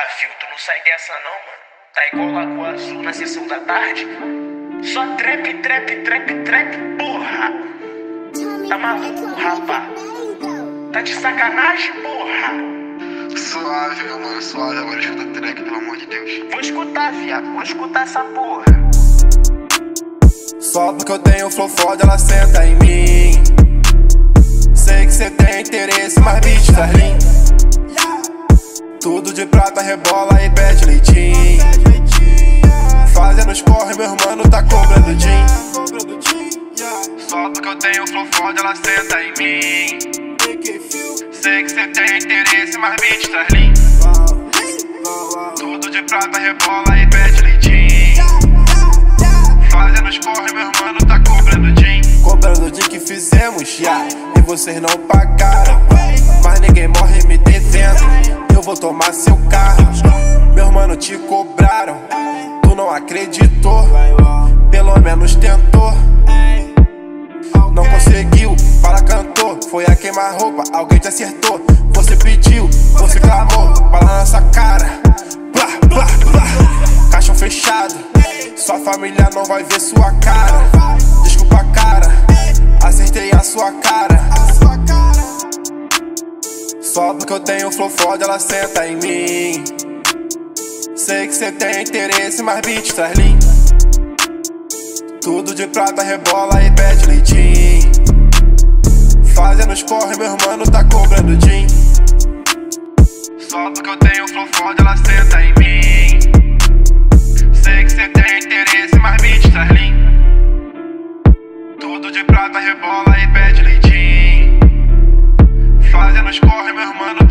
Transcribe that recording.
filho, tu não sai dessa não, mano. Tá igual Lagoa Azul na sessão da tarde. Só trap, trap, trap, trap, porra. Tá maluco, rapá? Tá de sacanagem, porra? Suave, meu mano, suave. Agora escuta o track, pelo amor de Deus. Vou escutar, viado, vou escutar essa porra. Só porque eu tenho flow foda, ela senta em mim. Sei que cê tem interesse, mas bicho, tá lindo. Tudo de prata, rebola e pede leitinho. Fazendo os corre, meu irmano tá cobrando din. Só porque eu tenho flow foda, ela senta em mim. Sei que cê tem interesse, mas bicho, tá lindo. Tudo de prata, rebola e pede leitinho. Fazendo os corre, meu irmano tá cobrando din. Cobrando din que fizemos, já. E vocês não pagaram. Mas ninguém morre me devendo. Eu vou tomar seu carro. Meu mano te cobraram. Tu não acreditou. Pelo menos tentou. Não conseguiu, para cantou. Foi a queimar roupa, alguém te acertou. Você pediu, você clamou. Bala na nossa cara. Blá, blá, blá. Caixão fechado. Sua família não vai ver sua cara. Desculpa, cara. Acertei a sua cara. Só porque eu tenho flow foda, ela senta em mim. Sei que cê tem interesse, mas bitch, traz lindo. Tudo de prata, rebola e pede leitinho. Fazendo os corre, meu irmano tá cobrando din. Só porque eu tenho flow foda, ela senta em mim. Sei que cê tem interesse, mas bitch, traz lindo. Tudo de prata, rebola e pede leitinho. Fazendo os corre, meu irmano